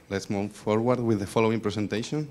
let's move forward with the following presentation.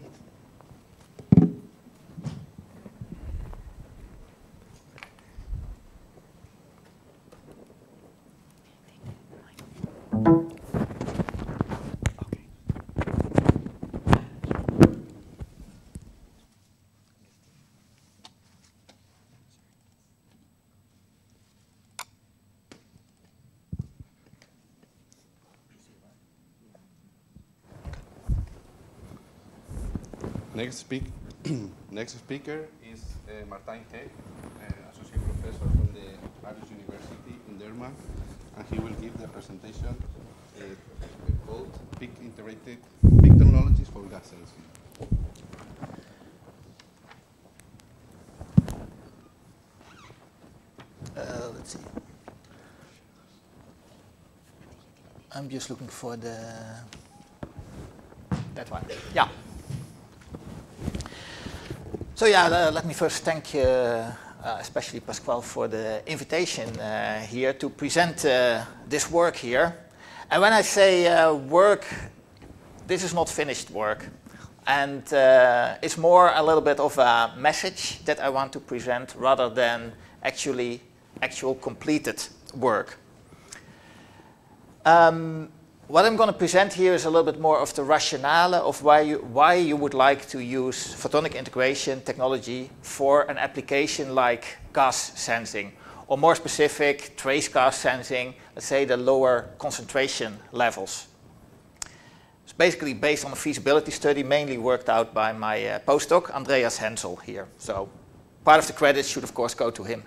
Next speaker is Martijn Heek, Associate Professor from the Aarhus University in Denmark, and he will give the presentation called Peak Technologies for Gas Sensing. Let's see. I'm just looking for that one. Yeah. So yeah, let me first thank especially Pasquale for the invitation here to present this work here. And when I say work, this is not finished work. And it's more a little bit of a message that I want to present rather than actual completed work. What I'm going to present here is a little bit more of the rationale of why you would like to use photonic integration technology for an application like gas sensing, or more specific, trace gas sensing, let's say the lower concentration levels. It's basically based on a feasibility study mainly worked out by my postdoc, Andreas Hensel here. So part of the credit should of course go to him.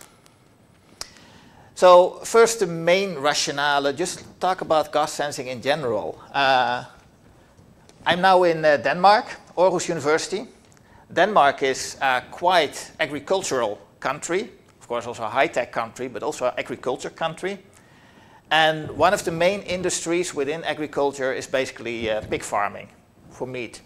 So first, the main rationale, just talk about gas sensing in general. I'm now in Denmark, Aarhus University. Denmark is a quite agricultural country, of course also a high-tech country, but also an agriculture country. And one of the main industries within agriculture is basically pig farming for meat.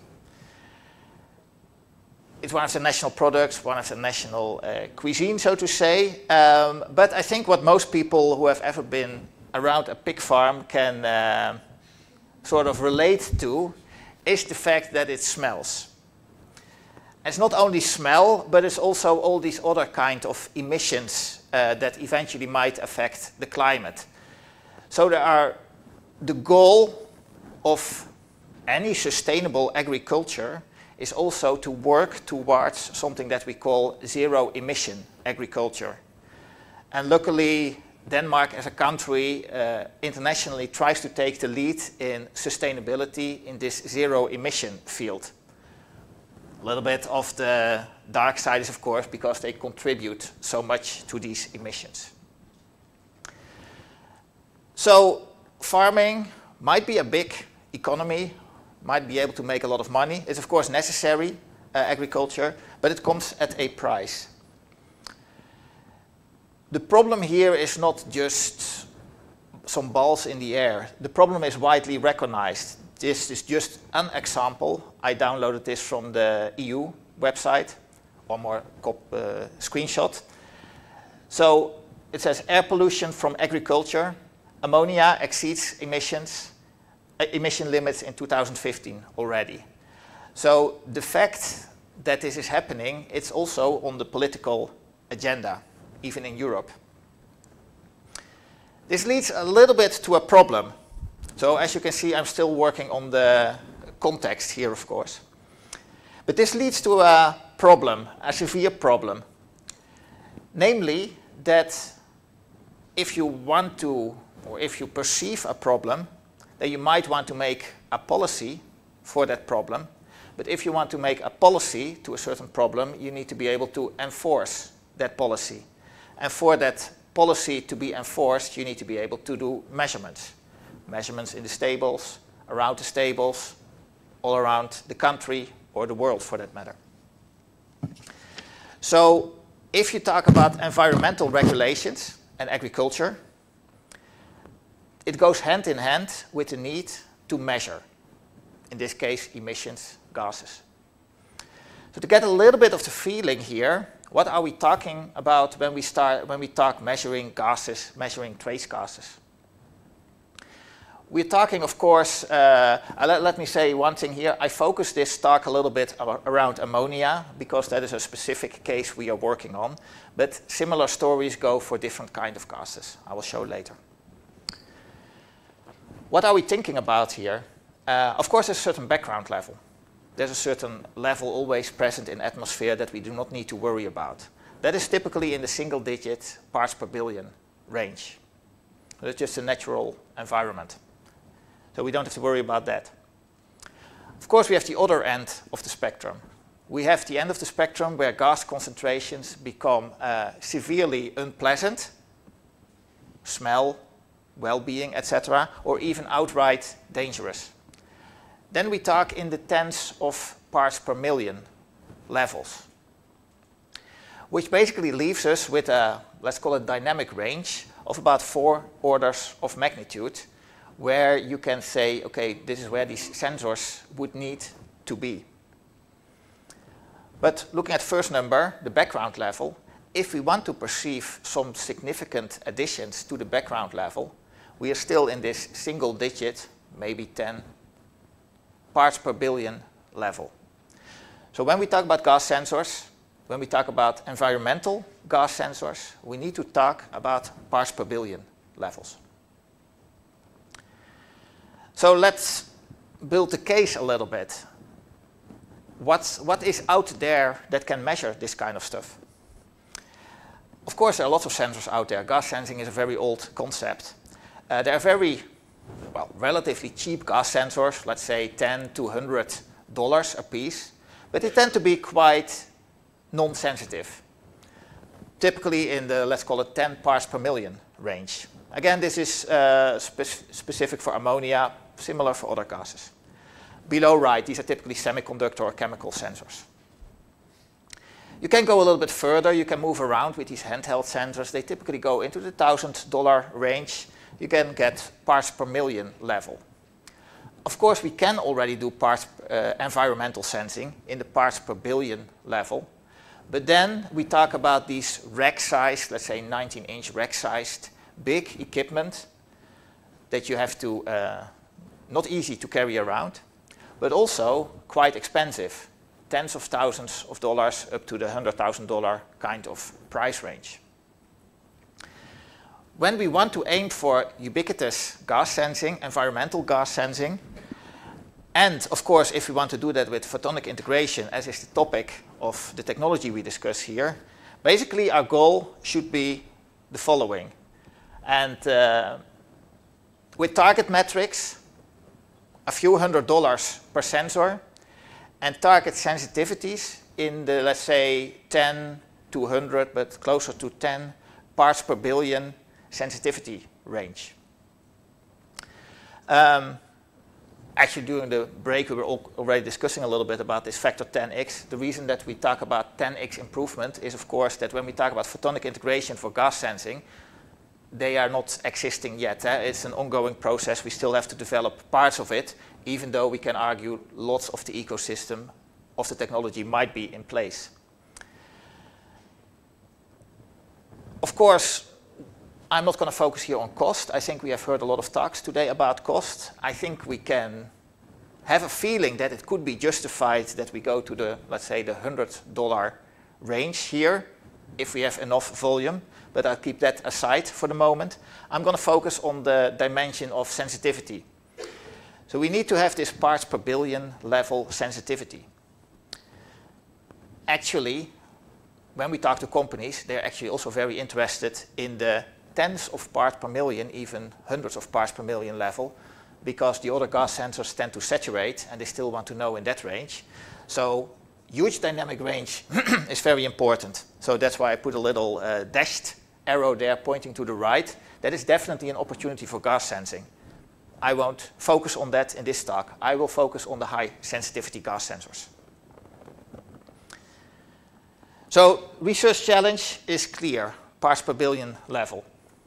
It's one of the national products, one of the national cuisine, so to say. But I think what most people who have ever been around a pig farm can sort of relate to is the fact that it smells. It's not only smell, but it's also all these other kind of emissions that eventually might affect the climate. So the goal of any sustainable agriculture is also to work towards something that we call zero emission agriculture. And luckily, Denmark as a country internationally tries to take the lead in sustainability in this zero emission field. A little bit of the dark side is of course because they contribute so much to these emissions. So farming might be a big economy, might be able to make a lot of money. It's of course necessary, agriculture, but it comes at a price. The problem here is not just some balls in the air. The problem is widely recognized. This is just an example. I downloaded this from the EU website, or more screenshot. So it says air pollution from agriculture. Ammonia exceeds emission limits in 2015 already. So the fact that this is happening, it's also on the political agenda, even in Europe. This leads a little bit to a problem. So as you can see, I'm still working on the context here, of course. But this leads to a problem, a severe problem. Namely, that if you want to, or if you perceive a problem, then you might want to make a policy for that problem. But if you want to make a policy to a certain problem, you need to be able to enforce that policy. And for that policy to be enforced, you need to be able to do measurements. Measurements in the stables, around the stables, all around the country or the world for that matter. So if you talk about environmental regulations and agriculture, it goes hand in hand with the need to measure, in this case, emissions, gases. So to get a little bit of the feeling here, what are we talking about when we talk measuring gases, measuring trace gases? We're talking, of course, let me say one thing here. I focus this talk a little bit around ammonia because that is a specific case we are working on. But similar stories go for different kind of gases. I will show later. What are we thinking about here? Of course, there's a certain background level. There's a certain level always present in atmosphere that we do not need to worry about. That is typically in the single-digit parts per billion range. It's just a natural environment. So we don't have to worry about that. Of course, we have the other end of the spectrum. We have the end of the spectrum where gas concentrations become severely unpleasant, smell, well-being, etc., or even outright dangerous. Then we talk in the tens of parts per million levels, which basically leaves us with a, let's call it, dynamic range of about 4 orders of magnitude, where you can say, okay, this is where these sensors would need to be. But looking at first number, the background level, if we want to perceive some significant additions to the background level, we are still in this single digit, maybe 10 parts per billion level. So when we talk about gas sensors, when we talk about environmental gas sensors, we need to talk about parts per billion levels. So let's build the case a little bit. What is out there that can measure this kind of stuff? Of course, there are lots of sensors out there. Gas sensing is a very old concept. There are very, well, relatively cheap gas sensors, let's say $10 to $100 a piece, but they tend to be quite non-sensitive, typically in the, let's call it, 10 parts per million range. Again, this is specific for ammonia, similar for other gases. Below right, these are typically semiconductor or chemical sensors. You can go a little bit further. You can move around with these handheld sensors. They typically go into the $1,000 range. You can get parts per million level. Of course, we can already do environmental sensing in the parts per billion level. But then we talk about these rack-sized, let's say 19-inch rack-sized, big equipment that you have to, not easy to carry around, but also quite expensive, tens of thousands of dollars up to the $100,000 kind of price range. When we want to aim for ubiquitous gas sensing, environmental gas sensing, and of course, if we want to do that with photonic integration, as is the topic of the technology we discuss here, basically our goal should be the following. And with target metrics, a few $100s per sensor, and target sensitivities in the, let's say, 10 to 100, but closer to 10 parts per billion sensitivity range. Actually, during the break, we were already discussing a little bit about this factor 10x. The reason that we talk about 10x improvement is, of course, that when we talk about photonic integration for gas sensing, they are not existing yet. It's an ongoing process. We still have to develop parts of it, even though we can argue lots of the ecosystem of the technology might be in place. Of course, I'm not going to focus here on cost. I think we have heard a lot of talks today about cost. I think we can have a feeling that it could be justified that we go to the, let's say, the $100 range here, if we have enough volume, but I'll keep that aside for the moment. I'm going to focus on the dimension of sensitivity. So we need to have this parts per billion level sensitivity. Actually, when we talk to companies, they're actually also very interested in the tens of parts per million, even hundreds of parts per million level, because the other gas sensors tend to saturate and they still want to know in that range. So huge dynamic range is very important. So that's why I put a little dashed arrow there pointing to the right. That is definitely an opportunity for gas sensing. I won't focus on that in this talk. I will focus on the high sensitivity gas sensors. So research challenge is clear, parts per billion level.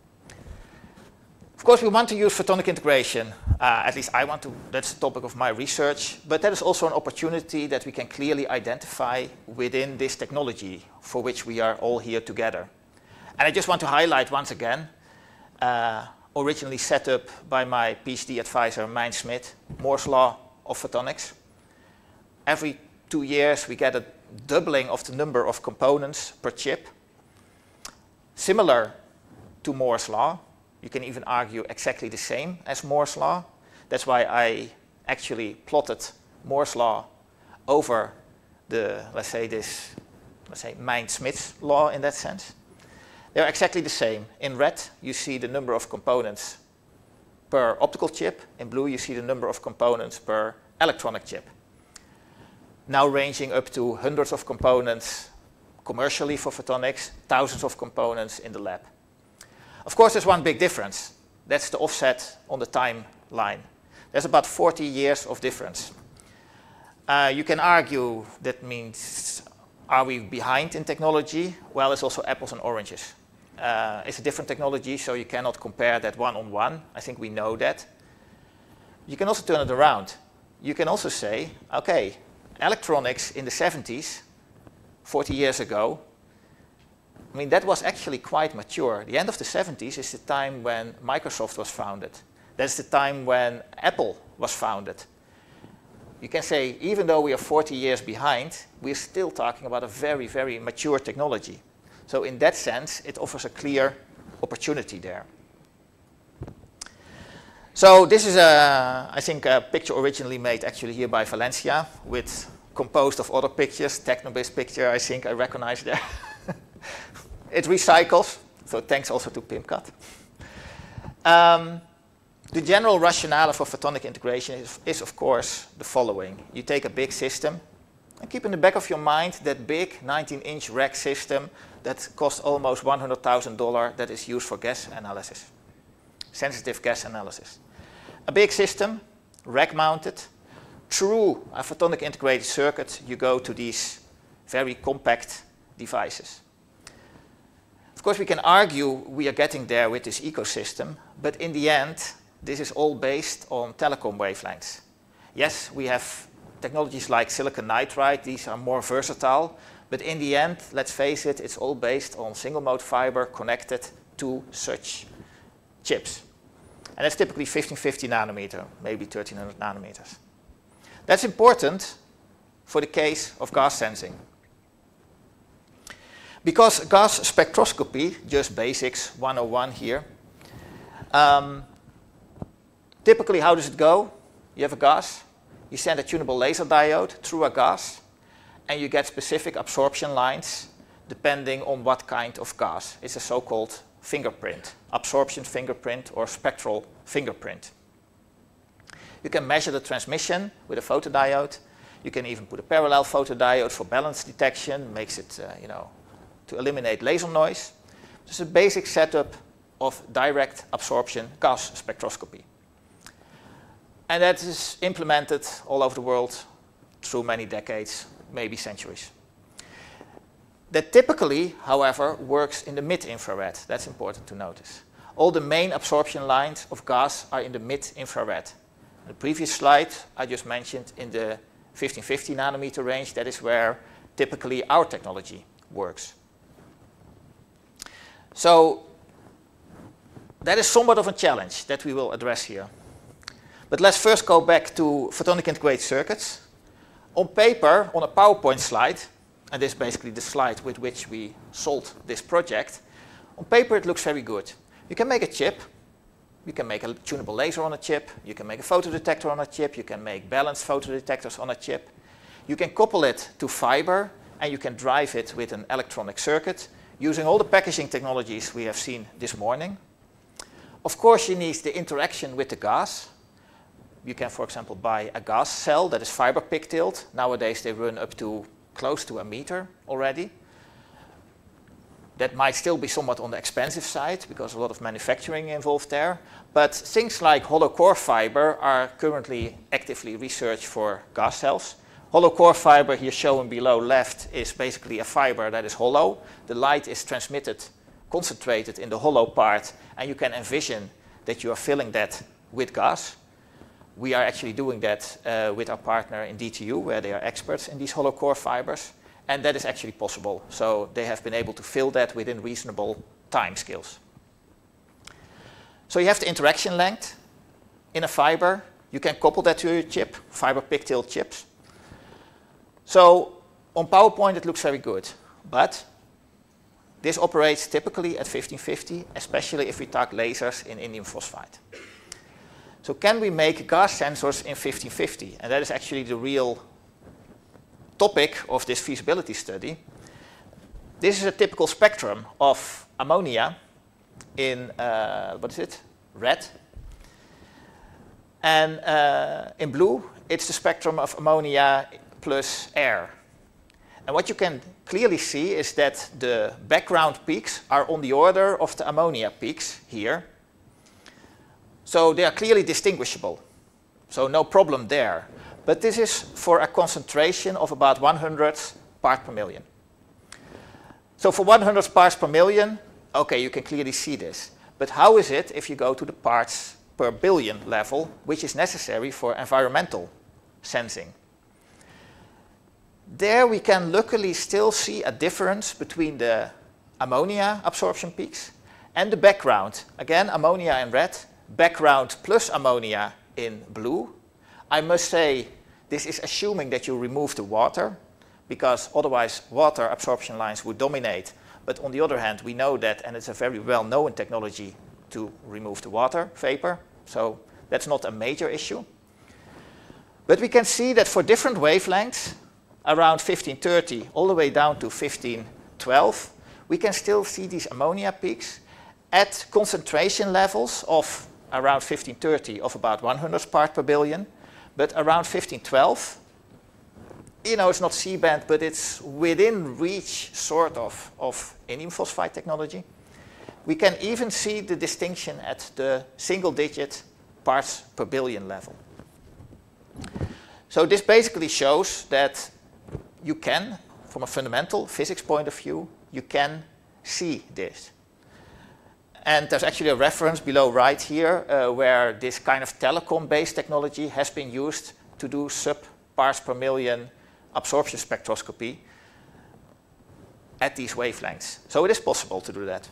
Of course, we want to use photonic integration. At least I want to, that's the topic of my research. But that is also an opportunity that we can clearly identify within this technology for which we are all here together. And I just want to highlight once again, originally set up by my PhD advisor, Mein Smit, Moore's Law of photonics. Every 2 years, we get a doubling of the number of components per chip. Similar to Moore's Law. You can even argue exactly the same as Moore's Law. That's why I actually plotted Moore's Law over the, let's say Mein Smit's law in that sense. They're exactly the same. In red, you see the number of components per optical chip. In blue, you see the number of components per electronic chip. Now ranging up to hundreds of components commercially for photonics, thousands of components in the lab. Of course, there's one big difference. That's the offset on the timeline. There's about 40 years of difference. You can argue that means, are we behind in technology? Well, it's also apples and oranges. It's a different technology, so you cannot compare that one-on-one. I think we know that. You can also turn it around. You can also say, okay, electronics in the 70s, 40 years ago, I mean, that was actually quite mature. The end of the 70s is the time when Microsoft was founded. That's the time when Apple was founded. You can say, even though we are 40 years behind, we're still talking about a very, very mature technology. So in that sense, it offers a clear opportunity there. So this is, I think, a picture originally made actually here by Valencia, with composed of other pictures. Technobis picture, I think I recognize there. It recycles, so thanks also to Pimcat. The general rationale for photonic integration is, of course, the following. You take a big system, and keep in the back of your mind that big 19-inch rack system that costs almost $100,000 that is used for gas analysis, sensitive gas analysis. A big system, rack-mounted. Through a photonic integrated circuit, you go to these very compact devices. Of course, we can argue we are getting there with this ecosystem, but in the end, this is all based on telecom wavelengths. Yes, we have technologies like silicon nitride. These are more versatile, but in the end, let's face it, it's all based on single-mode fiber connected to such chips. And that's typically 1550 nanometer, maybe 1300 nanometers. That's important for the case of gas sensing. Because gas spectroscopy, just basics 101 here, typically how does it go? You have a gas, you send a tunable laser diode through a gas, and you get specific absorption lines depending on what kind of gas. It's a so-called fingerprint, absorption fingerprint or spectral fingerprint. You can measure the transmission with a photodiode. You can even put a parallel photodiode for balance detection, makes it, to eliminate laser noise. It's a basic setup of direct absorption gas spectroscopy. And that is implemented all over the world through many decades, maybe centuries. That typically, however, works in the mid-infrared. That's important to notice. All the main absorption lines of gas are in the mid-infrared. The previous slide I just mentioned in the 1550 nanometer range, that is where typically our technology works. So that is somewhat of a challenge that we will address here. But let's first go back to photonic integrated circuits. On paper, on a PowerPoint slide, and this is basically the slide with which we sold this project, on paper it looks very good. You can make a chip, you can make a tunable laser on a chip, you can make a photodetector on a chip, you can make balanced photodetectors on a chip. You can couple it to fiber, and you can drive it with an electronic circuit using all the packaging technologies we have seen this morning. Of course, you need the interaction with the gas. You can, for example, buy a gas cell that is fiber pigtailed. Nowadays, they run up to close to 1 meter already. That might still be somewhat on the expensive side because a lot of manufacturing involved there. But things like hollow core fiber are currently actively researched for gas cells. Hollow core fiber here shown below left is basically a fiber that is hollow. The light is transmitted, concentrated in the hollow part, and you can envision that you are filling that with gas. We are actually doing that with our partner in DTU, where they are experts in these hollow core fibers, and that is actually possible. So they have been able to fill that within reasonable time scales. So you have the interaction length in a fiber. You can couple that to your chip, fiber pigtail chips. So on PowerPoint it looks very good, but this operates typically at 1550, especially if we talk lasers in indium phosphide. So can we make gas sensors in 1550? And that is actually the real topic of this feasibility study. This is a typical spectrum of ammonia in, what is it, red. And in blue, it's the spectrum of ammonia plus air. And what you can clearly see is that the background peaks are on the order of the ammonia peaks here. So they are clearly distinguishable. So no problem there. But this is for a concentration of about 100 parts per million. So for 100 parts per million, okay, you can clearly see this. But how is it if you go to the parts per billion level, which is necessary for environmental sensing? There we can luckily still see a difference between the ammonia absorption peaks and the background. Again, ammonia in red, background plus ammonia in blue. I must say, this is assuming that you remove the water, because otherwise water absorption lines would dominate. But on the other hand, we know that, and it's a very well-known technology to remove the water vapor. So that's not a major issue. But we can see that for different wavelengths, around 1530 all the way down to 1512, we can still see these ammonia peaks at concentration levels of around 1530 of about 100 parts per billion, but around 1512, you know, it's not C-band, but it's within reach sort of indium phosphide technology. We can even see the distinction at the single-digit parts per billion level. So this basically shows that you can, from a fundamental physics point of view, you can see this. And there's actually a reference below right here where this kind of telecom-based technology has been used to do sub-parts per million absorption spectroscopy at these wavelengths. So it is possible to do that.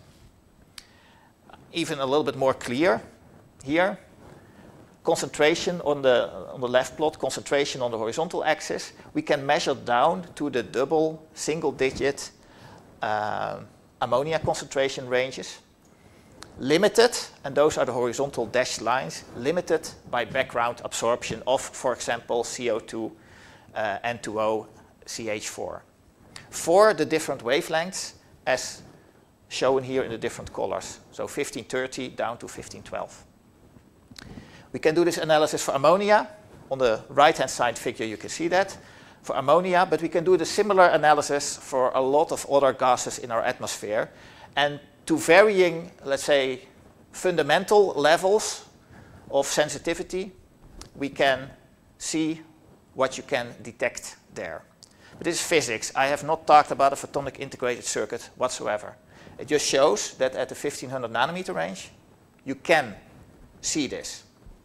Even a little bit more clear here. Concentration on the left plot, concentration on the horizontal axis. We can measure down to the double single-digit ammonia concentration ranges. Limited, and those are the horizontal dashed lines, limited by background absorption of, for example, CO2, N2O, CH4. For the different wavelengths, as shown here in the different colors. So 1530 down to 1512. We can do this analysis for ammonia. On the right-hand side figure, you can see that for ammonia, but we can do the similar analysis for a lot of other gases in our atmosphere. And to varying, let's say, fundamental levels of sensitivity, we can see what you can detect there. But this is physics. I have not talked about a photonic integrated circuit whatsoever. It just shows that at the 1500 nanometer range, you can see this.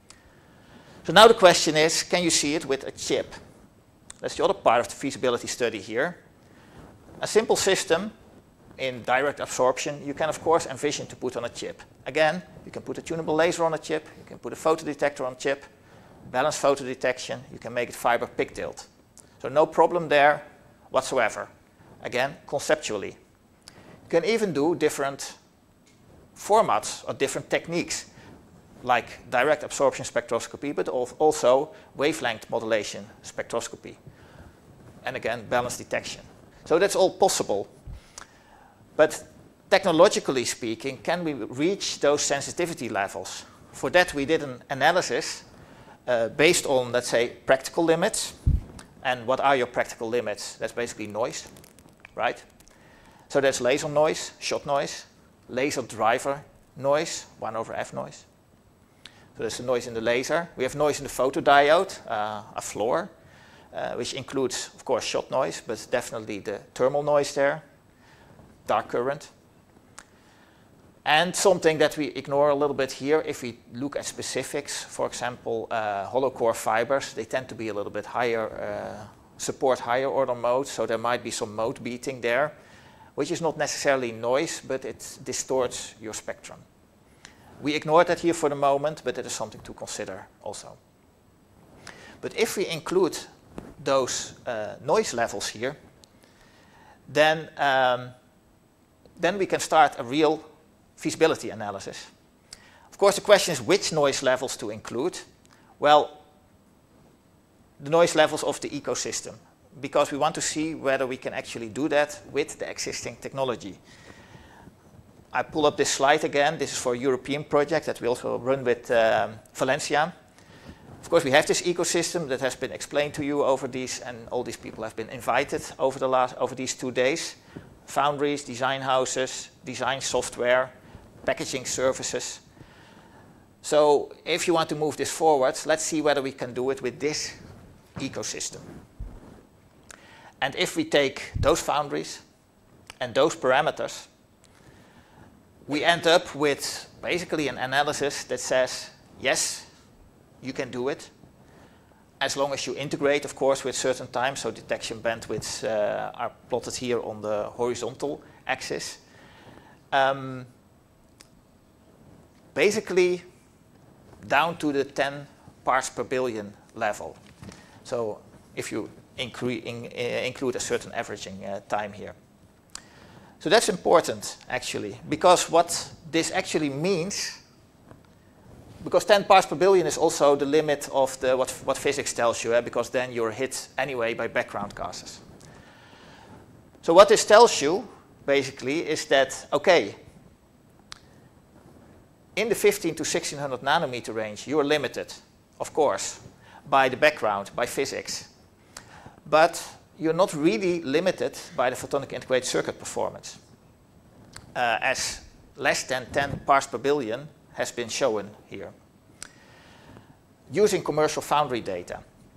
So now the question is, can you see it with a chip? That's the other part of the feasibility study here. A simple system in direct absorption, you can of course envision to put on a chip. Again, you can put a tunable laser on a chip, you can put a photodetector on a chip, balanced photo detection, you can make it fiber pigtailed. So no problem there whatsoever. Again, conceptually. You can even do different formats or different techniques, like direct absorption spectroscopy, but also wavelength modulation spectroscopy. And again, balanced detection. So that's all possible. But technologically speaking, can we reach those sensitivity levels? For that, we did an analysis based on, let's say, practical limits. And what are your practical limits? That's basically noise, right? So there's laser noise, shot noise, laser driver noise, 1 over F noise. So there's the noise in the laser. We have noise in the photodiode, a floor, which includes, of course, shot noise, but definitely the thermal noise there, dark current. And something that we ignore a little bit here, if we look at specifics, for example, hollow core fibers, they tend to be a little bit higher, support higher order modes, so there might be some mode beating there, which is not necessarily noise, but it distorts your spectrum. We ignore that here for the moment, but it is something to consider also. But if we include those noise levels here, then we can start a real feasibility analysis. Of course, the question is which noise levels to include. Well, the noise levels of the ecosystem, because we want to see whether we can actually do that with the existing technology. I pull up this slide again. This is for a European project that we also run with Valencia. Of course, we have this ecosystem that has been explained to you over these, and all these people have been invited over these 2 days. Foundries, design houses, design software, packaging services. So if you want to move this forward, let's see whether we can do it with this ecosystem. And if we take those foundries and those parameters, we end up with basically an analysis that says, yes, you can do it, as long as you integrate, of course, with certain times. So detection bandwidths are plotted here on the horizontal axis. Basically, down to the 10 parts per billion level. So if you include a certain averaging time here. So that's important, actually, because what this actually means, because 10 parts per billion is also the limit of what physics tells you, because then you're hit anyway by background gases. So what this tells you, basically, is that, okay, in the 15 to 1600 nanometer range, you're limited, of course, by the background, by physics. But you're not really limited by the photonic integrated circuit performance, as less than 10 parts per billion has been shown here, using commercial foundry data.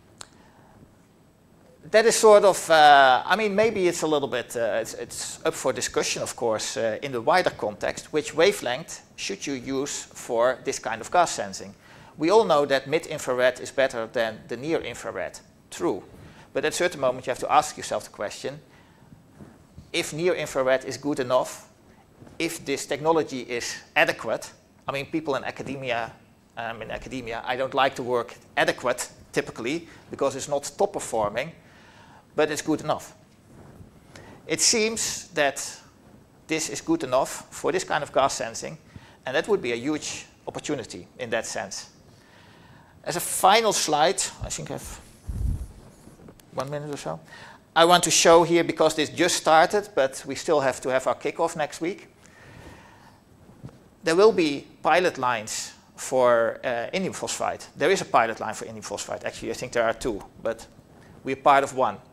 That is sort of, I mean, maybe it's a little bit, it's up for discussion, of course, in the wider context, which wavelength should you use for this kind of gas sensing? We all know that mid-infrared is better than the near-infrared. True. But at a certain moment, you have to ask yourself the question, if near-infrared is good enough, if this technology is adequate. I mean, people in academia, I don't like the word adequate, typically, because it's not top performing, but it's good enough. It seems that this is good enough for this kind of gas sensing, and that would be a huge opportunity in that sense. As a final slide, I think I have 1 minute or so. I want to show here, because this just started, but we still have to have our kickoff next week. There will be pilot lines for indium phosphide. There is a pilot line for indium phosphide. Actually, I think there are 2, but we're part of one.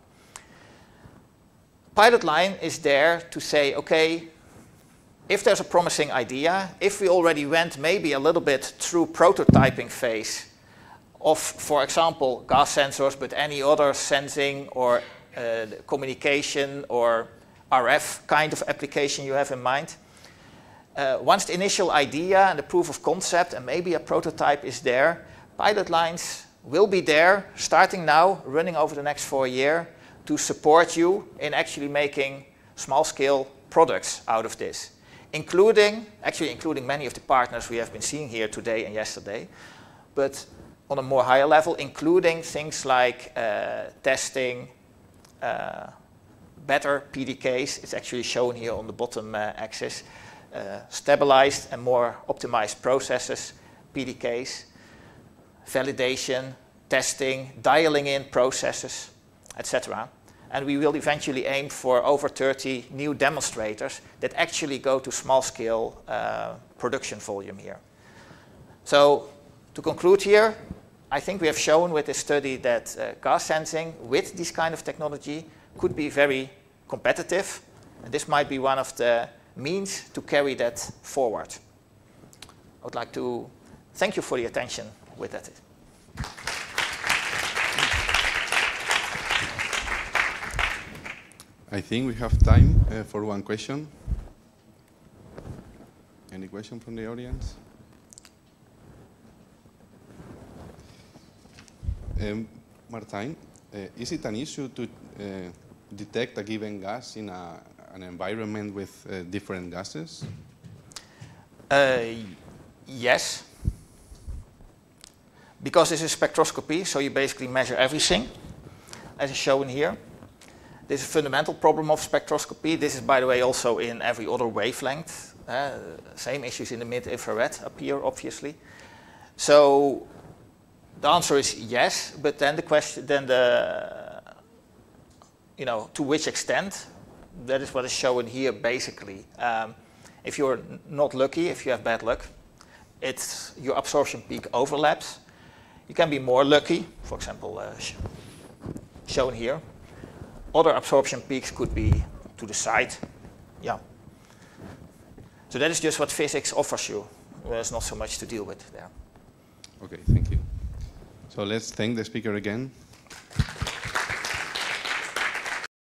Pilot line is there to say, okay, if there's a promising idea, if we already went maybe a little bit through prototyping phase of, for example, gas sensors, but any other sensing or communication or RF kind of application you have in mind. Once the initial idea and the proof of concept and maybe a prototype is there, pilot lines will be there, starting now, running over the next 4 years, to support you in actually making small-scale products out of this, including many of the partners we have been seeing here today and yesterday, but on a more higher level, including things like testing, better PDKs. It's actually shown here on the bottom axis. Stabilized and more optimized processes, PDKs, validation, testing, dialing in processes, etc. And we will eventually aim for over 30 new demonstrators that actually go to small-scale production volume here. So to conclude here, I think we have shown with this study that gas sensing with this kind of technology could be very competitive. And this might be one of the means to carry that forward. I would like to thank you for the attention with that. I think we have time for one question. Any question from the audience? Martijn, is it an issue to detect a given gas in an environment with different gases? Yes. Because this is spectroscopy, so you basically measure everything, as is shown here. This is a fundamental problem of spectroscopy. This is, by the way, also in every other wavelength. Same issues in the mid-infrared appear, obviously. So the answer is yes, but then the question, to which extent? That is what is shown here, basically. If you're not lucky, if you have bad luck, your absorption peak overlaps. You can be more lucky, for example, shown here. Other absorption peaks could be to the side. Yeah. So that is just what physics offers you. There's not so much to deal with there. Okay, thank you. So let's thank the speaker again.